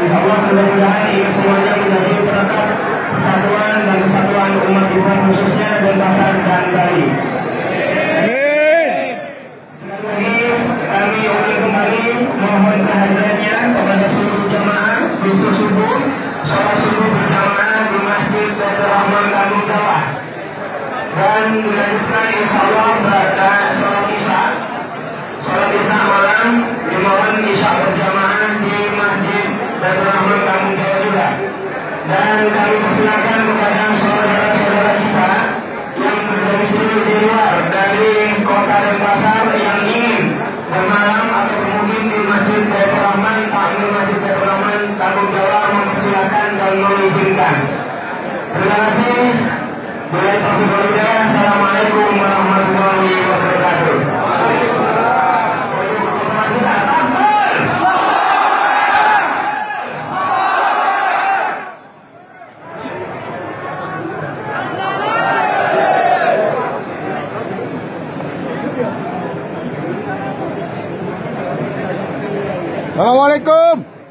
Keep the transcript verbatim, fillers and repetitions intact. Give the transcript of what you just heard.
Insya Allah mudah-mudahan ini semuanya menjadi perekat persatuan dan kesatuan umat Islam khususnya Denpasar dan Bali. Sekali lagi kami ulang kembali mohon kehadirannya kepada seluruh jamaah besok subuh sholat subuh berjamaah di Masjid Baitur Rahman Kampung Jawa, dan dilanjutkan insya Allah pada sholat isya sholat isya malam di malam isya berjamaah di Masjid Baitur Rahman Kampung Jawa juga. Dan kami persilakan kepada saudara-saudara kita yang berdomisili di luar dari kota Denpasar yang ingin bermalam atau bermukim di Masjid Baitur Rahman, takmir Masjid Baitur Rahman Kampung Jawa mempersilakan dan mengizinkan. Terima kasih. Bila taufiq wal hidayah. Assalamualaikum warahmatullahi wabarakatuh. Untuk kebutuhan kita takbir. Assalamualaikum.